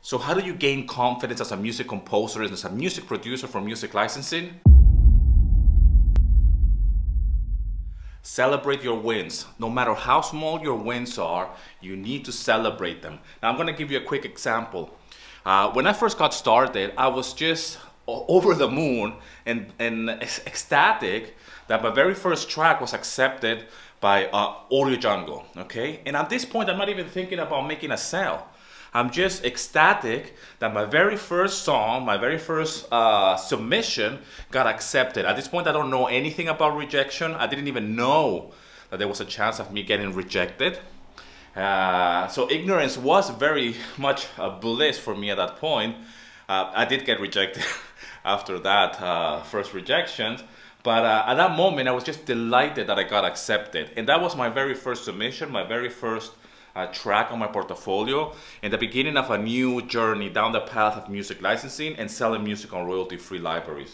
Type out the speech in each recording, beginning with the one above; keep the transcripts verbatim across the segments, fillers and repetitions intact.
So how do you gain confidence as a music composer and as a music producer for music licensing? Celebrate your wins. No matter how small your wins are, you need to celebrate them. Now I'm going to give you a quick example. Uh, when I first got started, I was just over the moon and, and ecstatic that my very first track was accepted by uh, Audio Jungle, okay? And at this point, I'm not even thinking about making a sale. I'm just ecstatic that my very first song, my very first uh, submission got accepted. At this point, I don't know anything about rejection. I didn't even know that there was a chance of me getting rejected. Uh, so ignorance was very much a bliss for me at that point. Uh, I did get rejected after that uh, first rejection. But uh, at that moment, I was just delighted that I got accepted. And that was my very first submission, my very first uh, track on my portfolio, and the beginning of a new journey down the path of music licensing and selling music on royalty-free libraries.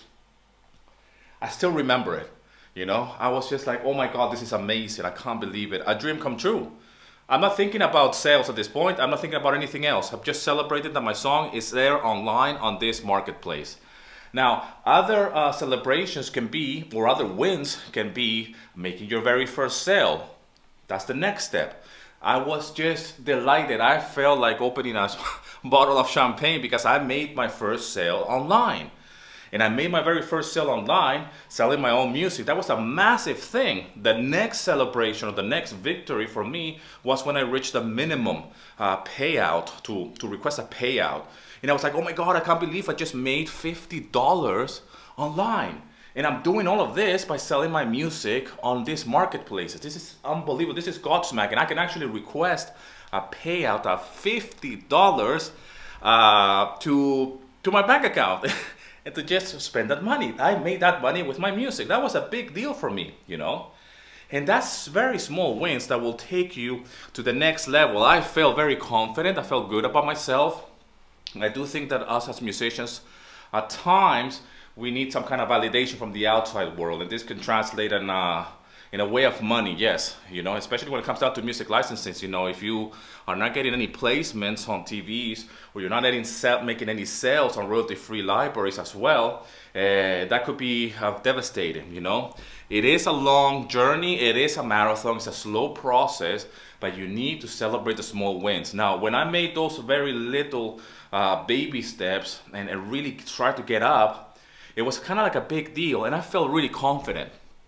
I still remember it, you know? I was just like, oh my God, this is amazing. I can't believe it. A dream come true. I'm not thinking about sales at this point. I'm not thinking about anything else. I've just celebrated that my song is there online on this marketplace. Now, other uh, celebrations can be, or other wins can be, making your very first sale. That's the next step. I was just delighted. I felt like opening a bottle of champagne because I made my first sale online. And I made my very first sale online, selling my own music. That was a massive thing. The next celebration or the next victory for me was when I reached the minimum uh, payout, to, to request a payout. And I was like, oh my God, I can't believe I just made fifty dollars online. And I'm doing all of this by selling my music on these marketplaces. This is unbelievable. This is Godsmack. And I can actually request a payout of fifty dollars uh, to, to my bank account. And to just spend that money. I made that money with my music. That was a big deal for me, you know? And that's very small wins that will take you to the next level. I felt very confident. I felt good about myself. I do think that us as musicians, at times, we need some kind of validation from the outside world. And this can translate in a, in a way of money, yes. You know, especially when it comes down to music licensing. You know, if you are not getting any placements on T Vs, or you're not getting making any sales on royalty-free libraries as well, uh, that could be uh, devastating, you know. It is a long journey, it is a marathon, it's a slow process, but you need to celebrate the small wins. Now, when I made those very little uh, baby steps and, and really tried to get up, it was kind of like a big deal, and I felt really confident.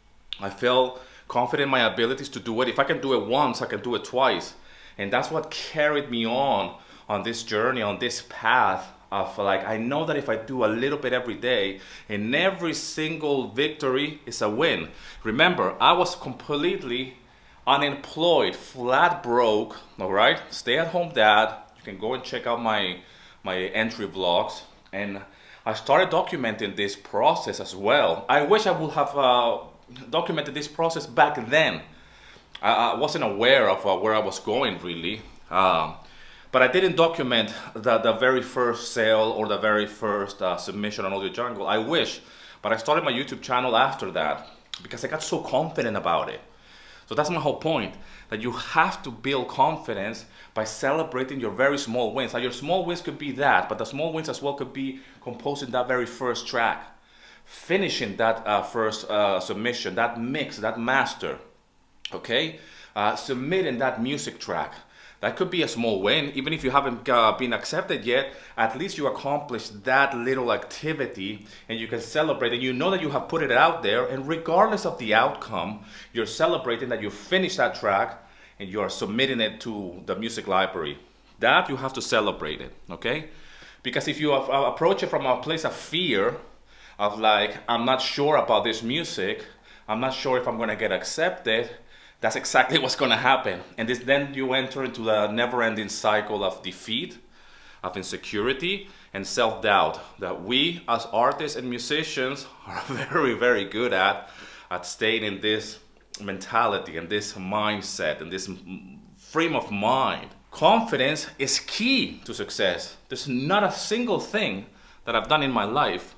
I felt confident in my abilities to do it. If I can do it once, I can do it twice. And that's what carried me on on this journey, on this path of like, I know that if I do a little bit every day, and every single victory is a win. Remember, I was completely unemployed, flat broke, all right? Stay at home dad. You can go and check out my, my entry vlogs. And I started documenting this process as well. I wish I would have uh, documented this process back then. I, I wasn't aware of uh, where I was going really. Um, but I didn't document the, the very first sale or the very first uh, submission on Audio Jungle. I wish, but I started my YouTube channel after that because I got so confident about it. So that's my whole point, that you have to build confidence by celebrating your very small wins. Now your small wins could be that, but the small wins as well could be composing that very first track, finishing that uh, first uh, submission, that mix, that master, okay? Uh, submitting that music track. That could be a small win. Even if you haven't uh, been accepted yet, at least you accomplished that little activity and you can celebrate, and you know that you have put it out there, and regardless of the outcome, you're celebrating that you finished that track and you are submitting it to the music library. That you have to celebrate it, okay? Because if you have, uh, approach it from a place of fear, of like, I'm not sure about this music, I'm not sure if I'm gonna get accepted, that's exactly what's going to happen. And this, then you enter into the never-ending cycle of defeat, of insecurity, and self-doubt that we as artists and musicians are very, very good at, at staying in this mentality and this mindset and this frame of mind. Confidence is key to success. There's not a single thing that I've done in my life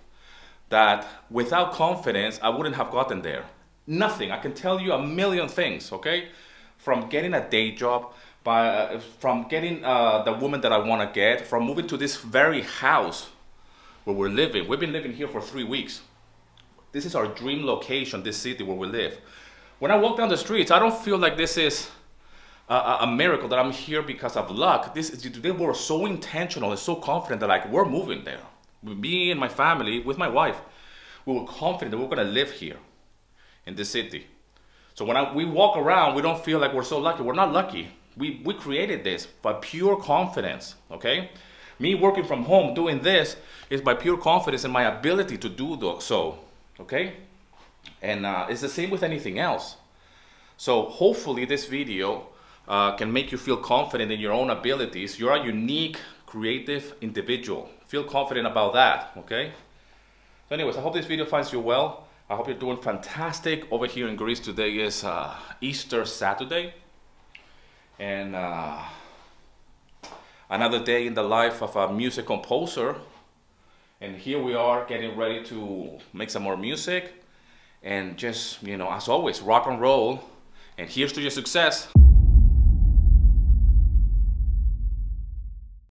that without confidence, I wouldn't have gotten there. Nothing. I can tell you a million things, okay? From getting a day job, by, uh, from getting uh, the woman that I want to get, from moving to this very house where we're living. We've been living here for three weeks. This is our dream location, this city where we live. When I walk down the streets, I don't feel like this is a, a miracle, that I'm here because of luck. This is, they were so intentional and so confident that like, we're moving there. Me and my family, with my wife, we were confident that we're gonna live here in this city. So when I, we walk around, we don't feel like we're so lucky. We're not lucky. We, we created this by pure confidence, okay? Me working from home, doing this, is by pure confidence in my ability to do so, okay? And uh, it's the same with anything else. So hopefully this video uh, can make you feel confident in your own abilities. You're a unique, creative individual. Feel confident about that, okay? So anyways, I hope this video finds you well. I hope you're doing fantastic. Over here in Greece today is uh, Easter Saturday. And uh, another day in the life of a music composer. And here we are getting ready to make some more music. And just, you know, as always, rock and roll. And here's to your success.